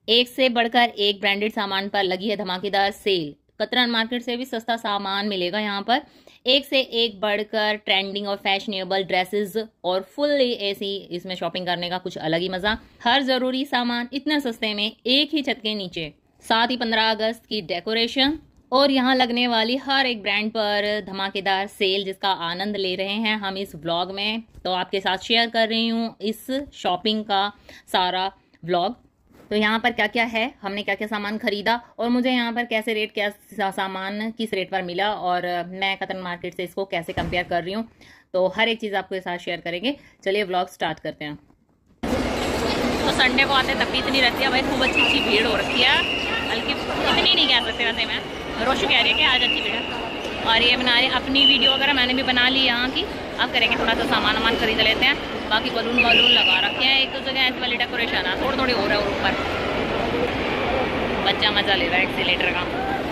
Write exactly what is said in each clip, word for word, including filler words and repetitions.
एक से बढ़कर एक ब्रांडेड सामान पर लगी है धमाकेदार सेल। कतरन मार्केट से भी सस्ता सामान मिलेगा यहाँ पर। एक से एक बढ़कर ट्रेंडिंग और फैशनेबल ड्रेसेस और फुल्ली एसी इसमें शॉपिंग करने का कुछ अलग ही मजा। हर जरूरी सामान इतने सस्ते में एक ही छत के नीचे। साथ ही पंद्रह अगस्त की डेकोरेशन और यहाँ लगने वाली हर एक ब्रांड पर धमाकेदार सेल जिसका आनंद ले रहे हैं हम इस व्लॉग में। तो आपके साथ शेयर कर रही हूँ इस शॉपिंग का सारा व्लॉग। तो यहाँ पर क्या क्या है, हमने क्या क्या सामान खरीदा और मुझे यहाँ पर कैसे रेट, क्या सामान किस रेट पर मिला और मैं कतरन मार्केट से इसको कैसे कंपेयर कर रही हूँ, तो हर एक चीज़ आपके साथ शेयर करेंगे। चलिए व्लॉग स्टार्ट करते हैं। तो संडे को आते तब भी इतनी रहती है भाई, खूब अच्छी अच्छी भीड़ हो रखी है। बल्कि इतनी नहीं कह सकते वैसे, मैं रोशु कह रही है कि आज अच्छी भीड़ है। और ये बना रही अपनी वीडियो वगैरह मैंने भी बना ली यहाँ की। अब करेंगे थोड़ा सा सामान वामान खरीद लेते हैं। बाकी बलून वलून लगा रखे हैं एक दो जगह, ऐसी वाली डेकोरेशन है थोड़ी थोड़ी हो रहा है ऊपर। बच्चा मजा ले रहा है एक्सीलेटर का।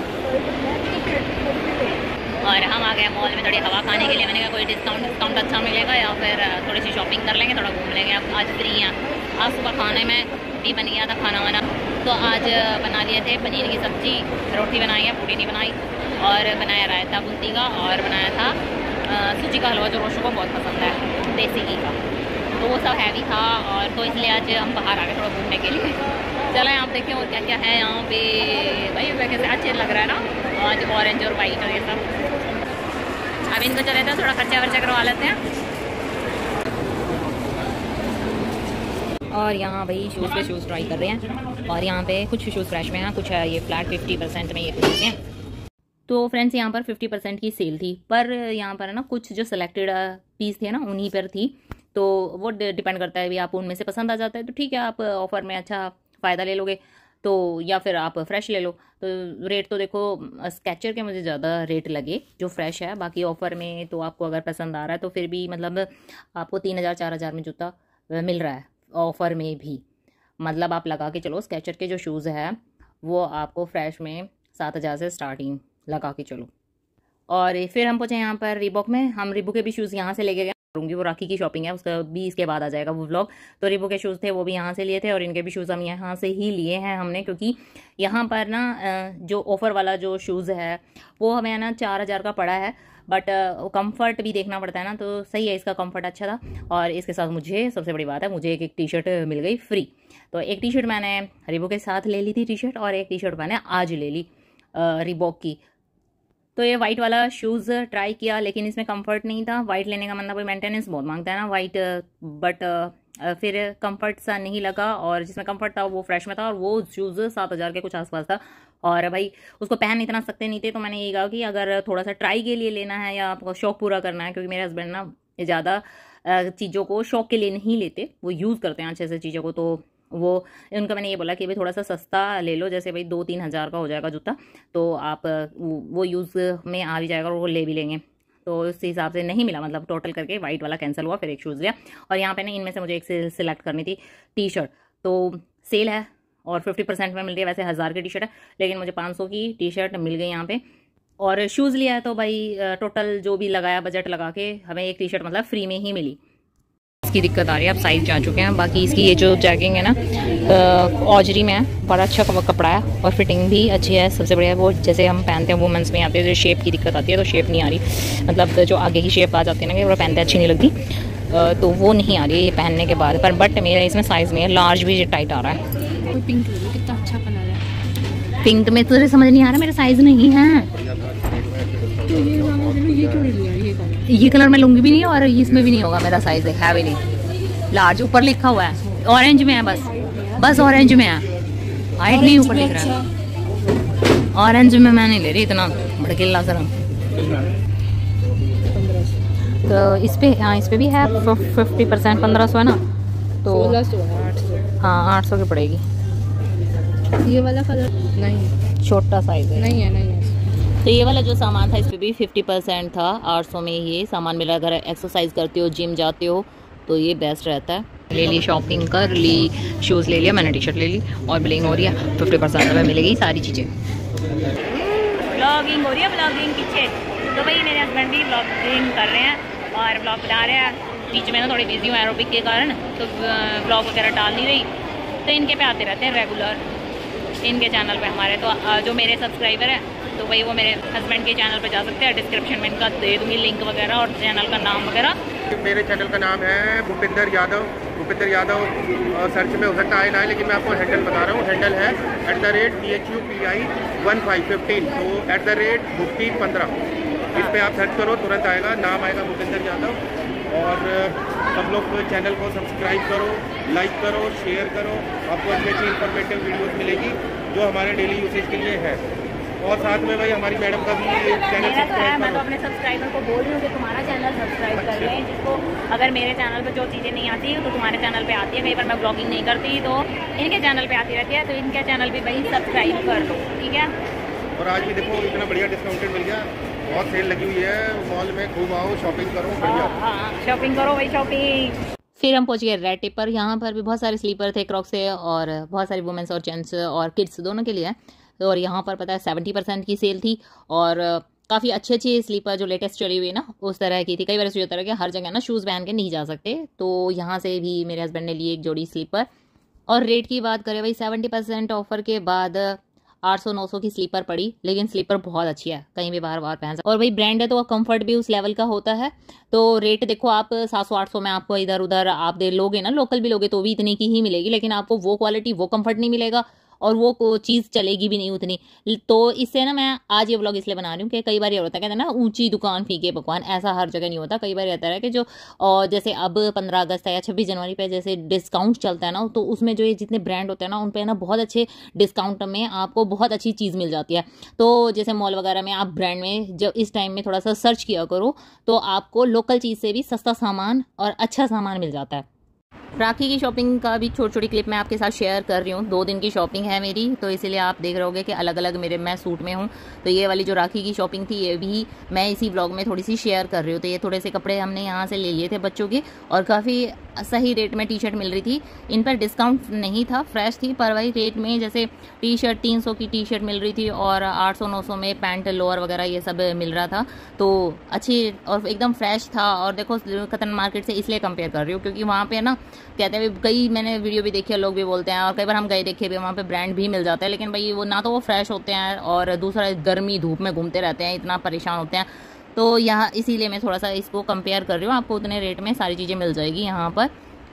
और हम आ गए मॉल में थोड़ी हवा खाने के लिए। मैंने कहा कोई डिस्काउंट डिस्काउंट अच्छा मिलेगा या फिर थोड़ी सी शॉपिंग कर लेंगे, थोड़ा घूम लेंगे। अब आज फ्री हैं। आज सुबह खाने में भी बन गया था खाना वाना। तो आज बना लिए थे पनीर की सब्जी, रोटी बनाई है, पूड़ी नहीं बनाई, और बनाया रायता बूंदी का, और बनाया था सूजी का हलवा जो रोशु को बहुत पसंद है, देसी घी का। तो वो सब हैवी था और तो इसलिए आज हम बाहर आ गए थोड़ा घूमने के लिए। चलो आप देखें और क्या क्या है यहाँ पे। भाई वैसे से अच्छे लग रहा है ना आज, ऑरेंज और वाइट और ये सब। अब इनको चले थे थोड़ा खर्चा वर्चा करवा लेते हैं। और यहाँ भाई शूज़ पे शूज़ ट्राई कर रहे हैं। और यहाँ पे कुछ शूज़ फ्रेश में हैं, कुछ है ये फ्लैट फिफ्टी परसेंट में ये कुछ हैं। तो फ्रेंड्स यहाँ पर फिफ्टी परसेंट की सेल थी, पर यहाँ पर है ना कुछ जो सिलेक्टेड पीस थे ना उन्हीं पर थी। तो वो डिपेंड करता है भी, आप उनमें से पसंद आ जाता है तो ठीक है, आप ऑफ़र में अच्छा फ़ायदा ले लोगे तो, या फिर आप फ्रेश ले लो। तो रेट तो देखो स्केचर के मुझे ज़्यादा रेट लगे जो फ्रेश है। बाकी ऑफ़र में तो आपको अगर पसंद आ रहा है तो फिर भी मतलब आपको तीन हज़ार चार हज़ार में जूता मिल रहा है ऑफ़र में भी। मतलब आप लगा के चलो स्केचर के जो शूज़ है वो आपको फ्रेश में सात हज़ार से स्टार्टिंग लगा के चलो। और फिर हम पहुँचे यहाँ पर रीबॉक में। हम रीबॉक के भी शूज़ यहाँ से लेके गए करूँगी, वो राखी की शॉपिंग है उसका भी इसके बाद आ जाएगा वो व्लॉग। तो रीबॉक के शूज़ थे वो भी यहाँ से लिए थे और इनके भी शूज़ हम यहाँ से ही लिए हैं हमने, क्योंकि यहाँ पर ना जो ऑफ़र वाला जो शूज़ है वो हमें ना चार हज़ार का पड़ा है। बट कंफर्ट भी देखना पड़ता है ना, तो सही है, इसका कंफर्ट अच्छा था। और इसके साथ मुझे सबसे बड़ी बात है, मुझे एक एक टी शर्ट मिल गई फ्री। तो एक टी शर्ट मैंने रीबॉक के साथ ले ली थी टी शर्ट, और एक टी शर्ट मैंने आज ले ली रीबॉक की। तो ये वाइट वाला शूज़ ट्राई किया लेकिन इसमें कंफर्ट नहीं था। वाइट लेने का मतलब मेंटेनेंस बहुत मांगता है ना वाइट, बट फिर कंफर्ट सा नहीं लगा। और जिसमें कंफर्ट था वो फ्रेश में था, और वो शूज़ सात हज़ार के कुछ आसपास था। और भाई उसको पहन इतना सकते नहीं थे, तो मैंने ये कहा कि अगर थोड़ा सा ट्राई के लिए लेना है या आपको शौक पूरा करना है, क्योंकि मेरे हस्बैंड ना ज़्यादा चीज़ों को शौक के लिए नहीं लेते, वो यूज़ करते हैं अच्छे से चीज़ों को। तो वो उनका मैंने ये बोला कि भाई थोड़ा सा सस्ता ले लो, जैसे भाई दो तीन हज़ार का हो जाएगा जूता, तो आप वो यूज़ में आ भी जाएगा और वो ले भी लेंगे। तो उस हिसाब से नहीं मिला, मतलब टोटल करके वाइट वाला कैंसिल हुआ, फिर एक शूज़ लिया। और यहाँ पे ना इनमें से मुझे एक से सिलेक्ट करनी थी टी शर्ट। तो सेल है और फिफ्टी परसेंट में मिल रही है। वैसे हज़ार की टी शर्ट है लेकिन मुझे पाँच सौ की टी शर्ट मिल गई यहाँ पे। और शूज़ लिया है तो भाई टोटल जो भी लगाया बजट लगा के हमें एक टी शर्ट मतलब फ्री में ही मिली। इसकी दिक्कत आ रही है, अब साइज जा चुके हैं। बाकी इसकी ये जो जैगिंग है ना ऑजरी में है, बड़ा अच्छा कपड़ा है और फिटिंग भी अच्छी है। सबसे बढ़िया वो जैसे हम पहनते हैं वुमेंस में आते हैं, जो शेप की दिक्कत आती है तो शेप नहीं आ रही, मतलब जो आगे की शेप आ जाती है ना कि वो पहनते अच्छी नहीं लगती, तो वो नहीं आ रही है ये पहनने के बाद। पर बट मेरा इसमें साइज़ में है, लार्ज भी टाइट आ रहा है। पिंक कितना अच्छा कलर है। पिंक में तुझे समझ नहीं आ रहा, मेरा साइज़ नहीं है। तो ये ये क्यों नहीं लिया ये कलर? ये कलर मैं लूंगी भी नहीं और इसमें भी नहीं होगा, मेरा साइज है भी नहीं। लार्ज ऊपर लिखा हुआ है, ऑरेंज में है, बस बस ऑरेंज में है, हाइट नहीं ऊपर लिख रहा है। ऑरेंज में मैं नहीं ले रही इतना भड़कीला सा रंग। तो इस पे हाँ इस पे भी है फिफ्टी परसेंट, पंद्रह सौ है ना, तो हाँ आठ सौ की पड़ेगी। ये वाला कलर नहीं, छोटा साइज है, नहीं है नहीं है। तो ये वाला जो सामान था इस पर भी फिफ्टी परसेंट था, आठ सौ में ये सामान मिला। अगर एक्सरसाइज करते हो, जिम जाते हो तो ये बेस्ट रहता है। ले ली शॉपिंग कर ली, शूज़ ले लिया मैंने, टी शर्ट ले ली और ब्लिंग हो रही है फिफ्टी परसेंट में मिलेगी सारी चीज़ें। ब्लॉगिंग हो रही है, ब्लॉगिंग पीछे तो भाई मेरे हस्बैंड भी ब्लॉगिंग कर रहे हैं और ब्लॉग बना रहे हैं। बीच में ना थोड़ी बिजी हूँ एरोबिक के कारण, तो ब्लॉग वगैरह डाल नहीं रही, तो इनके पे आते रहते हैं रेगुलर। इनके चैनल पे हमारे। तो जो मेरे सब्सक्राइबर हैं तो भाई वो मेरे हस्बैंड के चैनल पे जा सकते हैं, डिस्क्रिप्शन में इनका दे दूँगी लिंक वगैरह और चैनल का नाम वगैरह। मेरे चैनल का नाम है भूपिंदर यादव। भूपिंदर यादव सर्च में हो सकता है ना, लेकिन मैं आपको हैंडल बता रहा हूँ। हैंडल है at the rate P H U P I one five fifteen, तो एट द रेट भुक्ति पंद्रह, इस पर आप सर्च करो तुरंत आएगा, नाम आएगा भूपिंदर यादव। और सब लोग चैनल को सब्सक्राइब करो, लाइक करो, शेयर करो, आपको अच्छी अच्छी इन्फॉर्मेटिव वीडियोस मिलेगी जो हमारे डेली यूसेज के लिए है। और साथ में भाई हमारी मैडम का भी चैनल सब्सक्राइब। मैं तो अपने सब्सक्राइबर को बोल रही हूँ कि तुम्हारा चैनल सब्सक्राइब कर लें, जिसको अगर मेरे चैनल पे जो चीज़ें नहीं आती तो तुम्हारे चैनल पे आती है। कई बार मैं ब्लॉगिंग नहीं करती तो इनके चैनल पे आती रहती है, तो इनके चैनल भी भाई सब्सक्राइब कर लो, ठीक है। और आज भी देखो इतना बढ़िया डिस्काउंटेड मिल गया, बहुत सेल लगी हुई है मॉल में, खूब आओ शॉपिंग करो, बढ़िया शॉपिंग करो भाई शॉपिंग। फिर हम पहुंच गए रेड टिप पर। यहाँ पर भी बहुत सारे स्लीपर थे क्रॉक्स से, और बहुत सारी वुमेंस और जेंट्स और किड्स दोनों के लिए। तो और यहाँ पर पता है सेवेंटी परसेंट की सेल थी, और काफ़ी अच्छी अच्छी स्लीपर जो लेटेस्ट चली हुई है ना उस तरह की थी। कई बार इस तरह के हर जगह ना शूज़ पहन के नहीं जा सकते, तो यहाँ से भी मेरे हस्बैंड ने लिए एक जोड़ी स्लीपर। और रेट की बात करें भाई, सेवेंटी परसेंट ऑफर के बाद आठ सौ नौ सौ की स्लीपर पड़ी, लेकिन स्लीपर बहुत अच्छी है, कहीं भी बार बार पहन सकते। और भाई ब्रांड है तो कंफर्ट भी उस लेवल का होता है। तो रेट देखो आप सात सौ आठ सौ में आपको इधर उधर आप दे लोगे ना, लोकल भी लोगे तो भी इतनी की ही मिलेगी, लेकिन आपको वो क्वालिटी वो कंफर्ट नहीं मिलेगा और वो चीज़ चलेगी भी नहीं उतनी। तो इससे ना मैं आज ये व्लॉग इसलिए बना रही हूँ कि कई बार ये होता है, कहते हैं ना ऊंची दुकान फीके पकवान, ऐसा हर जगह नहीं होता। कई बार रहता है कि जो और जैसे अब पंद्रह अगस्त है या छब्बीस जनवरी पे जैसे डिस्काउंट चलता है ना, तो उसमें जो ये जितने ब्रांड होते हैं ना उन पे ना बहुत अच्छे डिस्काउंट में आपको बहुत अच्छी चीज़ मिल जाती है। तो जैसे मॉल वगैरह में आप ब्रांड में जब इस टाइम में थोड़ा सा सर्च किया करो तो आपको लोकल चीज़ से भी सस्ता सामान और अच्छा सामान मिल जाता है। राखी की शॉपिंग का भी छोटी छोटी क्लिप मैं आपके साथ शेयर कर रही हूँ। दो दिन की शॉपिंग है मेरी, तो इसीलिए आप देख रहे होगे कि अलग अलग मेरे मैं सूट में हूँ। तो ये वाली जो राखी की शॉपिंग थी ये भी मैं इसी व्लॉग में थोड़ी सी शेयर कर रही हूँ। तो ये थोड़े से कपड़े हमने यहाँ से ले लिए थे बच्चों के, और काफ़ी सही रेट में टी शर्ट मिल रही थी। इन पर डिस्काउंट नहीं था, फ्रेश थी, पर वही रेट में जैसे टी शर्ट तीन सौ की टी शर्ट मिल रही थी और आठ सौ नौ सौ में पैंट लोअर वगैरह ये सब मिल रहा था। तो अच्छी और एकदम फ्रेश था। और देखो कतन मार्केट से इसलिए कंपेयर कर रही हूँ क्योंकि वहाँ पे ना कहते हैं, कई मैंने वीडियो भी देखी है, लोग भी बोलते हैं, और कई बार हम गए देखे भी, वहाँ पे ब्रांड भी मिल जाता है, लेकिन भाई वो ना तो वो फ्रेश होते हैं और दूसरा गर्मी धूप में घूमते रहते हैं, इतना परेशान होते हैं। तो यहाँ इसीलिए मैं थोड़ा सा इसको कंपेयर कर रही हूँ। आपको उतने रेट में सारी चीज़ें मिल जाएगी यहाँ पर।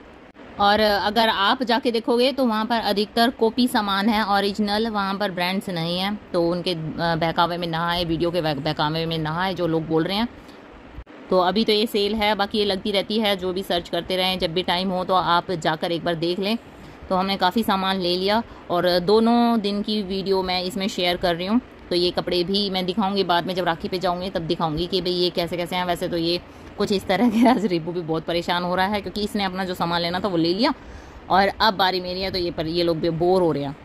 और अगर आप जाके देखोगे तो वहाँ पर अधिकतर कॉपी सामान है, ओरिजिनल, वहाँ पर ब्रांड्स नहीं है। तो उनके बहकावे में ना आए, वीडियो के बहकावे में ना आए जो लोग बोल रहे हैं। तो अभी तो ये सेल है, बाकी ये लगती रहती है, जो भी सर्च करते रहें, जब भी टाइम हो तो आप जाकर एक बार देख लें। तो हमने काफ़ी सामान ले लिया और दोनों दिन की वीडियो मैं इसमें शेयर कर रही हूँ। तो ये कपड़े भी मैं दिखाऊंगी बाद में, जब राखी पे जाऊंगी तब दिखाऊंगी कि भाई ये कैसे कैसे हैं। वैसे तो ये कुछ इस तरह के, आज रिबू भी बहुत परेशान हो रहा है क्योंकि इसने अपना जो सामान लेना था वो ले लिया और अब बारी मेरी है, तो ये पर ये लोग भी बोर हो रहे हैं।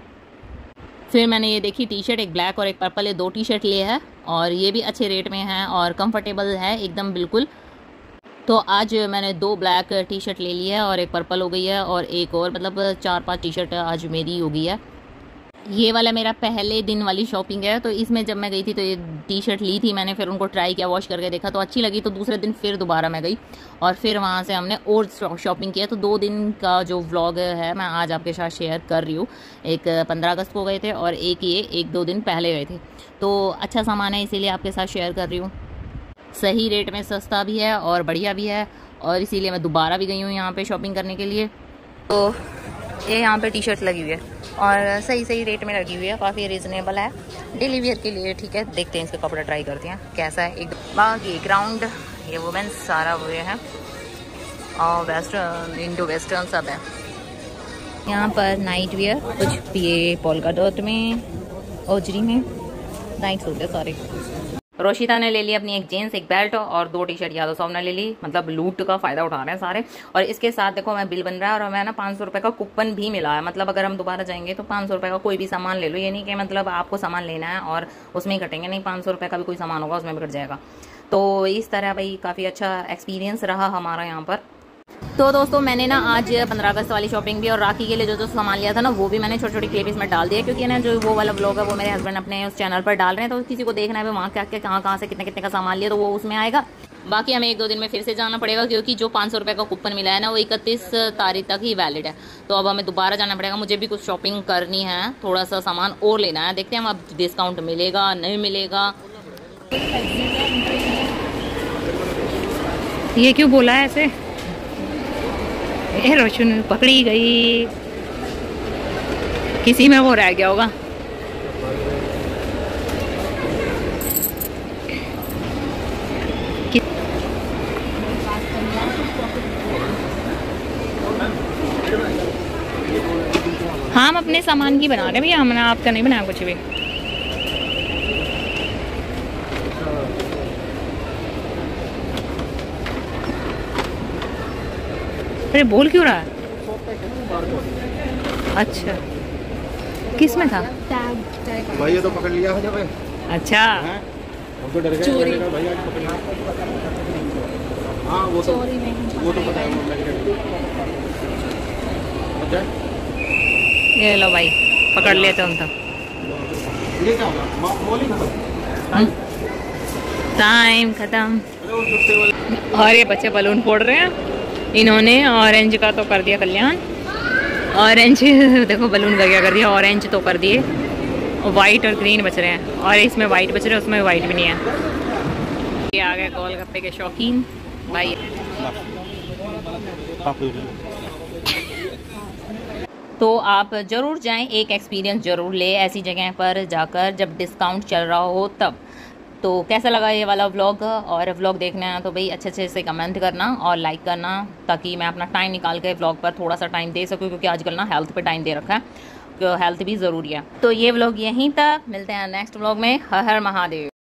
फिर मैंने ये देखी टी शर्ट, एक ब्लैक और एक पर्पल, ये दो टी शर्ट लिए है और ये भी अच्छे रेट में है और कंफर्टेबल है एकदम बिल्कुल। तो आज मैंने दो ब्लैक टी शर्ट ले ली है और एक पर्पल हो गई है और एक और, मतलब चार पांच टी शर्ट आज मेरी हो गई है। ये वाला मेरा पहले दिन वाली शॉपिंग है। तो इसमें जब मैं गई थी तो ये टी शर्ट ली थी मैंने, फिर उनको ट्राई किया, वॉश करके देखा तो अच्छी लगी। तो दूसरे दिन फिर दोबारा मैं गई और फिर वहाँ से हमने और शॉपिंग किया। तो दो दिन का जो व्लॉग है मैं आज आपके साथ शेयर कर रही हूँ। एक पंद्रह अगस्त को गए थे और एक ये एक दो दिन पहले गए थे। तो अच्छा सामान है इसीलिए आपके साथ शेयर कर रही हूँ। सही रेट में सस्ता भी है और बढ़िया भी है, और इसीलिए मैं दोबारा भी गई हूँ यहाँ पे शॉपिंग करने के लिए। तो ये यहाँ पे टी शर्ट लगी हुई है और सही सही रेट में लगी हुई है, काफ़ी रिजनेबल है डेली वेयर के लिए। ठीक है, देखते हैं इसके कपड़े ट्राई करते हैं कैसा है। एक बाकी ग्राउंड ये वुमेन्स सारा हुए हैं और वेस्टर्न, इंडो वेस्टर्न सब है यहाँ पर। नाइट वेयर कुछ ये पोल्का डॉट में, ओजरी में नाइट सूट है सारे। रोशिता ने ले ली अपनी एक जीन्स, एक बेल्ट और दो टी शर्ट। यादव साहब ने ले ली, मतलब लूट का फायदा उठा रहे हैं सारे। और इसके साथ देखो मैं बिल बन रहा है और हमें ना पाँच सौ रुपये का कूपन भी मिला है। मतलब अगर हम दोबारा जाएंगे तो पाँच सौ रुपये का कोई भी सामान ले लो, ये नहीं कि मतलब आपको सामान लेना है और उसमें ही कटेंगे, नहीं, पाँच सौ रुपये का भी कोई सामान होगा उसमें भी कट जाएगा। तो इस तरह भाई काफ़ी अच्छा एक्सपीरियंस रहा हमारा यहाँ पर। तो दोस्तों मैंने ना आज पंद्रह अगस्त वाली शॉपिंग भी और राखी के लिए जो जो सामान लिया था ना वो भी मैंने छोटी छोटी क्लिप इसमें डाल दिया, क्योंकि ना जो वो वाला ब्लॉग है वो मेरे हस्बैंड अपने उस चैनल पर डाल रहे हैं। तो किसी को देखना है वहाँ क्या क्या कहाँ कहाँ से कितने कितने का सामान लिया तो वो उसमें आएगा। बाकी हमें एक दो दिन में फिर से जाना पड़ेगा, क्योंकि जो पाँच सौ रुपये का कूपन मिला है ना वो इकतीस तारीख तक ही वैलिड है। तो अब हमें दोबारा जाना पड़ेगा, मुझे भी कुछ शॉपिंग करनी है, थोड़ा सा सामान और लेना है, देखते हैं हम अब डिस्काउंट मिलेगा नहीं मिलेगा। ये क्यों बोला है ऐसे? ए रोशन पकड़ी गई, किसी में वो रह गया होगा। हम अपने सामान की बना रहे हैं भैया, हमने आपका नहीं बनाया कुछ भी। अरे बोल क्यों रहा है? अच्छा किस में था? भाई ये तो पकड़ लिया है जब। अच्छा हम तो डर गए भाई आज पकड़ लिया। हाँ वो तो वो तो पता है। अच्छा ये लो भाई पकड़ लेते हम तो। ये क्या होगा? टाइम खत्म। और ये बच्चे बलून फोड़ रहे हैं, इन्होंने ऑरेंज का तो कर दिया कल्याण, ऑरेंज देखो बलून का क्या कर दिया, ऑरेंज तो कर दिए, वाइट और ग्रीन बच रहे हैं, और इसमें वाइट बच रहे हैं, उसमें वाइट भी नहीं है। ये आ गए गोलगप्पे के शौकीन भाई। तो आप ज़रूर जाएं, एक एक्सपीरियंस ज़रूर ले ऐसी जगह पर जाकर जब डिस्काउंट चल रहा हो तब। तो कैसा लगा ये वाला व्लॉग? और व्लॉग देखना है तो भाई अच्छे अच्छे से कमेंट करना और लाइक करना, ताकि मैं अपना टाइम निकाल के व्लॉग पर थोड़ा सा टाइम दे सकूँ, क्योंकि आजकल ना हेल्थ पे टाइम दे रखा है, तो हेल्थ भी ज़रूरी है। तो ये व्लॉग यहीं तक, मिलते हैं नेक्स्ट व्लॉग में। हर हर महादेव।